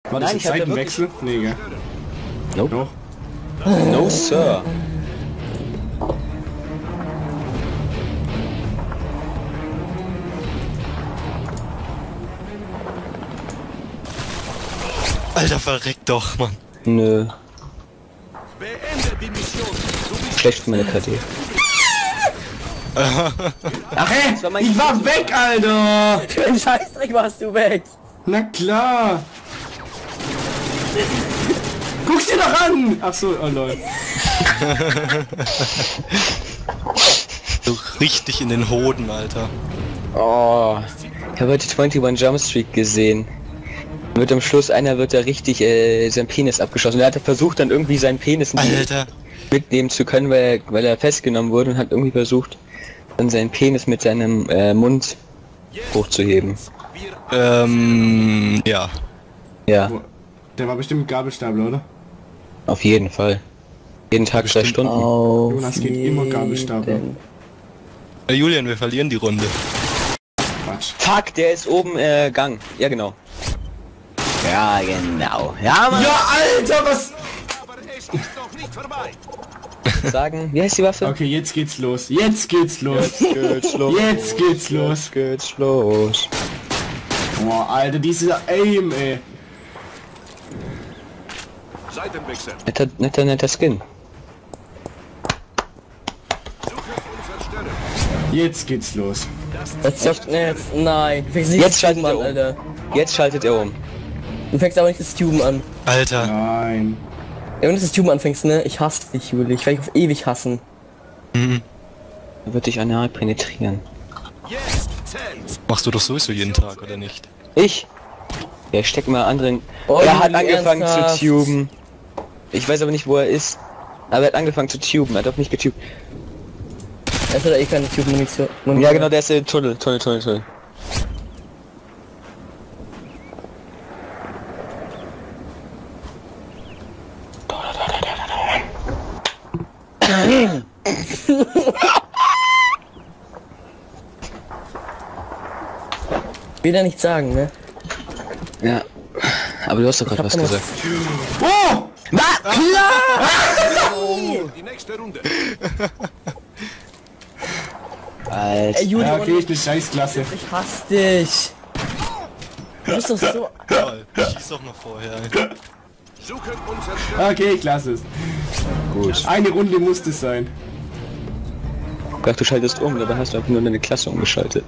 War das ein Seitenwechsel? Nee, gell? Nope. Doch. No, Sir. Alter, verreck doch, Mann. Nö. Schlecht für meine KD. Ach ey, ich war weg, Alter! Für den Scheißdreck warst du weg! Na klar! Guck's dir doch an! Ach so, oh lol. So richtig in den Hoden, Alter. Oh. Ich habe heute 21 Jump Street gesehen. Wird am Schluss wird da richtig sein Penis abgeschossen. Er hat versucht dann irgendwie seinen Penis Alter. mitnehmen zu können, weil er festgenommen wurde und hat irgendwie versucht dann seinen Penis mit seinem Mund hochzuheben. Ja. Ja, Der war bestimmt ein Gabelstapler, oder? auf jeden Fall. Jeden Tag 2 Stunden. Jonas geht immer Gabelstapler. Julian, wir verlieren die Runde. Quatsch. Fuck, der ist oben Gang. Ja, genau. Ja, genau. Ja, Mann. Ja, Alter, was? Sagen, wie heißt die Waffe? Okay, jetzt geht's los. Jetzt geht's los. Geht's los. Jetzt geht's los. Geht's los. Boah, Alter, dieser Aim, ey. Seitenwechsel. Netter Skin. Jetzt geht's los. Das zockt jetzt. Nein. Du fängst nicht Jetzt das schaltet Tuben er an, um. Alter. Jetzt schaltet er um. Du fängst aber nicht das Tuben an. Alter. Nein. Ja, wenn du das Tuben anfängst, ne? Ich hasse dich, Juli. Ich werde dich auf ewig hassen. Mhm. Er wird dich anal penetrieren. Machst du doch sowieso jeden Tag, oder nicht? Ich? Ja, ich steck mal anderen. Oh, er hat Juli, angefangen ernsthaft? zu tuben. Ich weiß aber nicht, wo er ist. Aber er hat angefangen zu tuben. Er hat doch nicht getubt. Es hat eh keine Tuben-Munition. Ja, genau, der ist der Tunnel. Will er nicht sagen, ne? Ja. Aber du hast doch gerade was gesagt. Oh! Die nächste Runde. Alter. Juli, Ja, okay, ich bin Scheißklasse. ich hasse dich. Du bist doch so... Toll. Schieß doch noch vorher, Alter. Suchen und zerstören. Okay, ich lasse es. Gut. Eine Runde muss es sein. Ich dachte, du schaltest um, dabei hast du einfach nur deine Klasse umgeschaltet.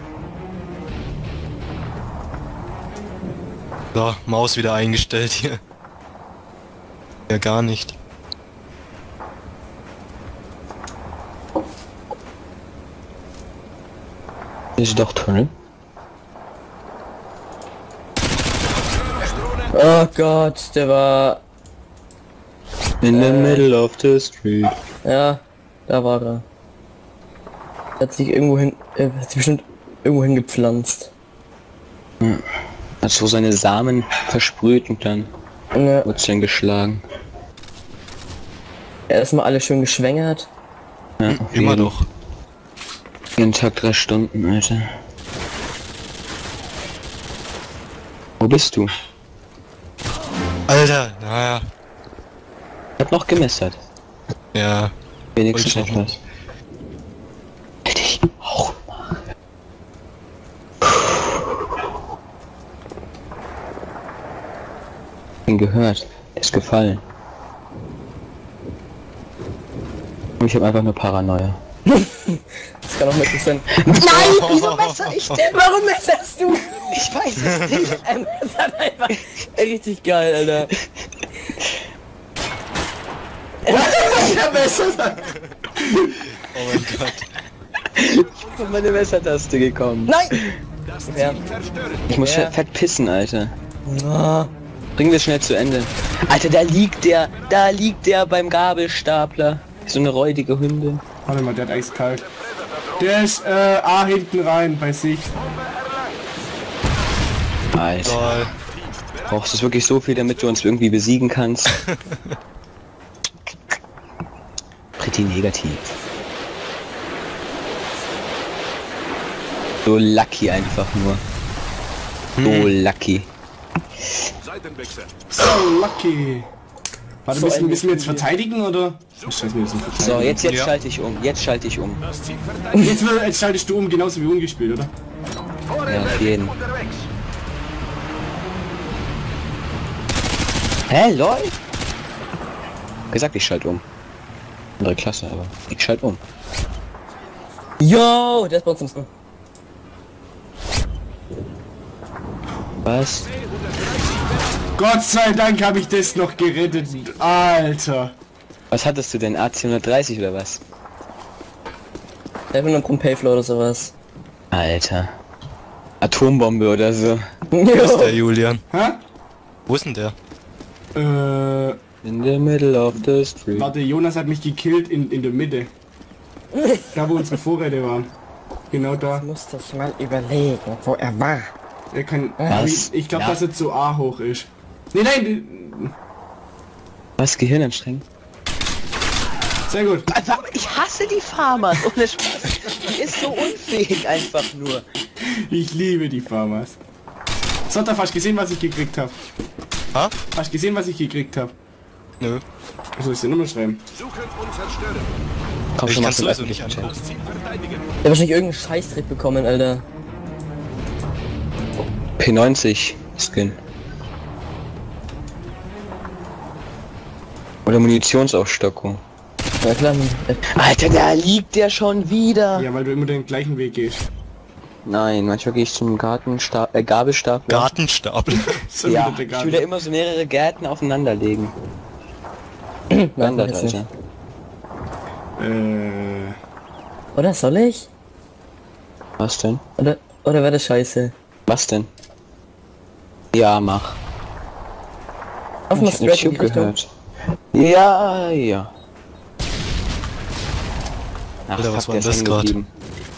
So, Maus wieder eingestellt hier. Ja, gar nicht. Ist doch Tunnel. Oh Gott, der war... In the middle of the street. Ja, da war er. Er hat sich irgendwo hin... hat sich bestimmt irgendwo hingepflanzt. Hat so seine Samen versprüht und dann Ja, wird's dann geschlagen. erstmal alle schön geschwängert. Ja, auf Immer jeden- doch. Jeden Tag 3 Stunden, Alter. Wo bist du? Alter, naja. Hat noch gemessert. Ja. Wenigstens Wollte ich noch etwas. Hätte ich auch mal. Ihn gehört. Ist gefallen. Und ich habe einfach nur Paranoia. Das kann auch möglich sein. Nein, wieso messer ich denn? Warum messerst du? Ich weiß es nicht. Er messert einfach. Richtig geil, Alter. Oh mein Gott. Ich bin von meine Messertaste gekommen. Nein! Das Ja. Ziel zerstören. Ich muss Ja. fett pissen, Alter. Ah. Bringen wir es schnell zu Ende. Alter, da liegt der beim Gabelstapler. So eine räudige Hündin. Warte mal, der hat eiskalt. Der ist A hinten rein bei sich. Alter, Toll. brauchst du wirklich so viel, damit du uns irgendwie besiegen kannst? Pretty negativ. So lucky einfach nur. So lucky. Seitenwechsel. So, lucky. Warte, So müssen wir jetzt verteidigen, oder? Scheiße, wir müssen verteidigen. So, jetzt Ja. schalte ich um. Jetzt schalte ich um. Das Ziel verteidigt. Jetzt schaltest du um, genauso wie ungespielt, oder? Ja, auf jeden. Unterwegs. Hä, lol? Gesagt, ich schalte um. Andere Klasse, aber ich schalte um. Yo, der ist bei uns im Sinn. Was? Gott sei Dank habe ich das noch gerettet. Alter. Was hattest du denn? AC-130 oder was? Der will einen Payflow oder sowas. Alter. Atombombe oder so. Wo ist der Julian? Hä? Wo ist denn der? In the middle of the street. Warte, Jonas hat mich gekillt in der Mitte. Da wo unsere Vorräte waren. Genau da. Muss das mal überlegen, wo er war. Er kann. Was? Ich glaube, Ja. dass er zu A hoch ist. Nee, nein. Was? Gehirn anstrengen? Sehr gut. Ich hasse die Farmers. Ohne Spaß. Die ist so unfähig einfach nur. Ich liebe die Farmers. Sonntag, hast du gesehen, was ich gekriegt habe? Ha? Hast du gesehen, was ich gekriegt habe? Nö. Soll ich dir Nummer schreiben? Suchen und zerstören. Komm Ich schon, kann's mach sowieso den nicht öffentlichen angucken. Das Ziel verteidigen. Der hat wahrscheinlich irgendeinen Scheißdreck bekommen, Alter. Chat. P90 Skin. Oder Munitionsaufstockung. Ja klar. Alter, da liegt der schon wieder. Ja, weil du immer den gleichen Weg gehst. Nein, manchmal gehe ich zum Gabelstapler. Gartenstapel. So Ja, wieder der ich Garten. will da immer so mehrere Gärten aufeinander legen. Wandert, jetzt nicht. Alter. Oder soll ich? Was denn? Oder wäre das scheiße? Was denn? Ja, mach. Auf mal Ich hab straight nicht in die Richtung. gehört. Ja, ja. Ach, Alter, was fuck, war der denn ist das hängen grad? geblieben.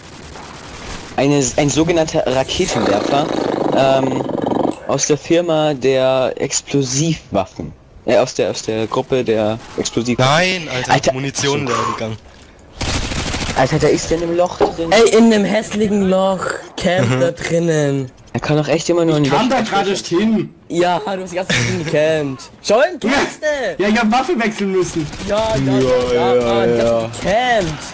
Ein sogenannter Raketenwerfer aus der Firma der Explosivwaffen. Aus der Gruppe der Explosivwaffen. Nein, Alter, Alter. Munition leer gegangen. Alter, da ist der in einem Loch drin. Ey, in einem hässlichen Loch. Camp da drinnen. Er kann doch echt immer nur ein Kam Loch. da gerade erst hin. Ja, du hast die ganze Zeit gecampt. Schon, du hast es. Ja, ich hab Waffe wechseln müssen. Ja, Mann, die ganze Zeit gecampt.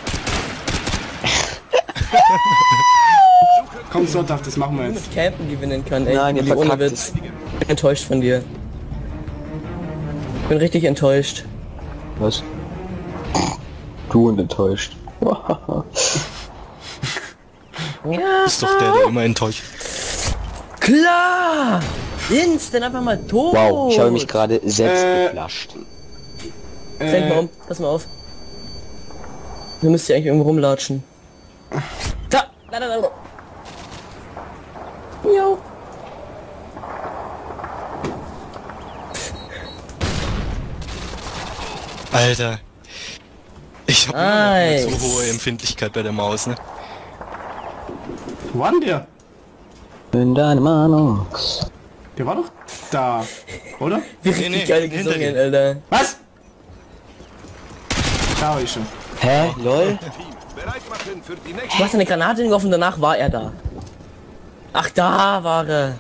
Komm, Sonntag, das machen wir Du jetzt. mit Campen gewinnen kann, ey. Nein, ihr Willi, ohne verkackt Witz. Ich bin enttäuscht von dir. Ich bin richtig enttäuscht. Was? Du und enttäuscht. Ist doch der immer enttäuscht. Klar! Instant einfach mal tot! Wow, ich habe mich gerade selbst geflasht. Denk mal um, pass mal auf. Du müsst hier eigentlich irgendwo rumlatschen. Da! Da! Jo! Alter. Ich habe Nice. so hohe Empfindlichkeit bei der Maus, ne? Wo war denn der? In deinem Meinung. Der war doch da, oder? Wie richtig nee, geil hinter gesungen, dir. Alter. Was? Da war ich schon. Hä? Lol? Team, bereit machen für die Du nächste. hast eine Granate hingeworfen und danach war er da. Ach, da war er.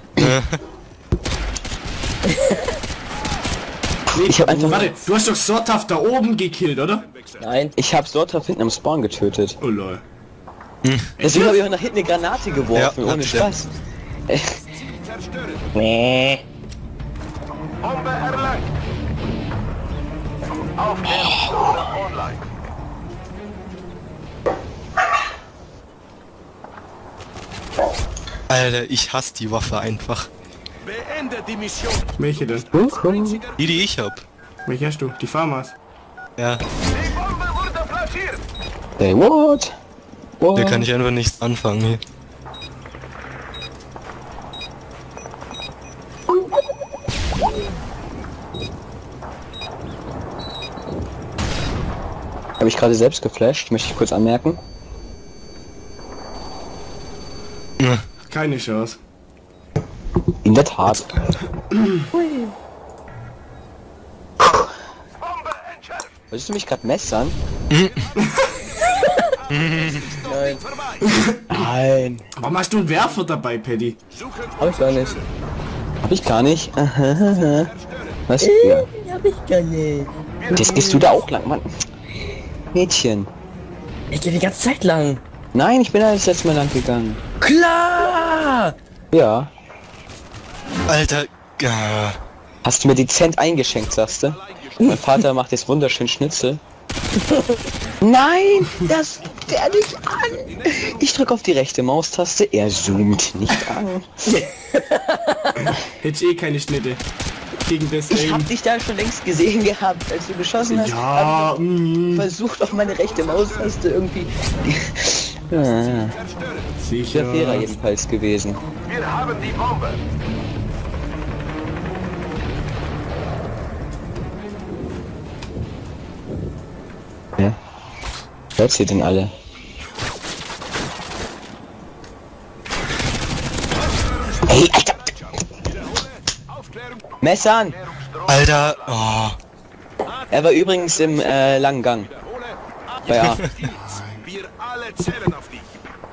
Nee, Ich hab einfach- Warte, du hast doch Sorthaft da oben gekillt, oder? Nein. Ich hab Sorthaft hinten am Spawn getötet. Oh lol. Deswegen habe ich auch nach hinten eine Granate geworfen, Ja, ohne hat der. Spaß. Zerstören. Nee. Bombe erlangt. Auf geht's. Online. Alter, ich hasse die Waffe einfach. Beende die Mission. Welche denn? Die ich hab. Welche hast du? Die Farmers. Ja, Die Bombe wurde platziert. Hey, what? da kann ich einfach nichts anfangen hier. Habe ich gerade selbst geflasht, möchte ich kurz anmerken. Keine Chance. In der Tat. Bombe entschärft. Wolltest du mich gerade messern? Nein. Warum hast du einen Werfer dabei, Paddy? Suchen Hab ich gar nicht. Ich gar nicht. Aha. Was? Ja. Hab ich gar nicht. Jetzt gehst du da auch lang, Mann. Mädchen. Ich gehe die ganze Zeit lang. Nein, ich bin da das letzte Mal lang gegangen. Klar! Ja. Alter. Hast du mir dezent eingeschenkt, sagst du? Mein Vater macht jetzt wunderschön Schnitzel. Nein, das guckt er nicht an. Ich drücke auf die rechte Maustaste, er zoomt nicht an. Hätte ich eh keine Schnitte. Gegen das Ich Aim. hab dich da schon längst gesehen gehabt, als du geschossen hast. Ja, Hab ich versucht auf meine rechte Maustaste irgendwie. Ja, sicher. das wäre jedenfalls gewesen. Wir haben die Bombe. Ja. Hört ihr denn alle? Ey, Alter! Messern! Alter. Oh. Er war übrigens im langen Gang. Ja. Wir alle zählen auf dich.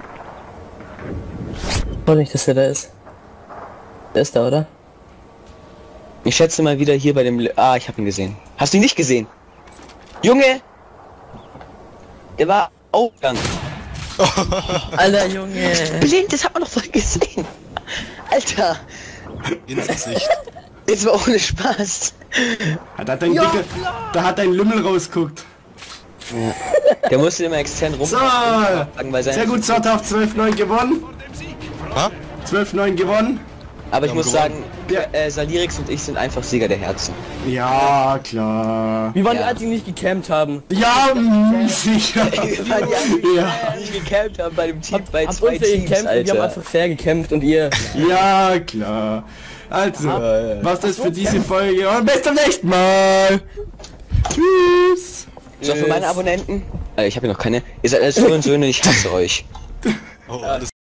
Wollte nicht, dass er da ist. Der ist da, oder? Ich schätze mal wieder hier bei dem... ich habe ihn gesehen. Hast du ihn nicht gesehen? Junge! Der war Aufgang. Alter Junge! Blind, das hat man doch voll gesehen. Alter! Ins Gesicht. Jetzt war ohne Spaß. Da hat ein Dicker, da hat ein Lümmel rausguckt. Der musste immer extern rum. So, Weil sein sehr gut, Sotthaft 12-9 gewonnen. Ha? 12-9 gewonnen. Aber ich Wir muss haben sagen, Salirix und ich sind einfach Sieger der Herzen. Ja, klar. Wir waren die Ja. einzigen, die nicht gecampt haben. Ja, sicher. Wir waren die einzigen, Ja. die nicht gecampt haben bei dem Team, bei Habt zwei unfair Teams, gekämpft und wir haben Alter. einfach fair gekämpft und ihr... Ja, klar. Also, was das für diese Folge und bis zum nächsten Mal. Tschüss. So, für meine Abonnenten, ich habe ja noch keine, ihr seid alles Söhne, ich hasse euch. Oh, alles